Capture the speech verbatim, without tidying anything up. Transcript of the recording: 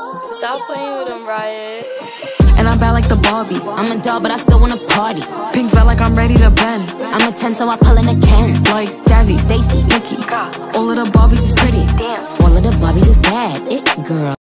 Stop playing with him, Riot. And I'm bad like the Barbie. I'm a doll, but I still wanna party. Pink felt like I'm ready to bend. I'm a ten, so I pull in a Ken. Like Jazzy, Stacy, Nikki. All of the Barbies is pretty. Damn. All of the Barbies is bad. It girl.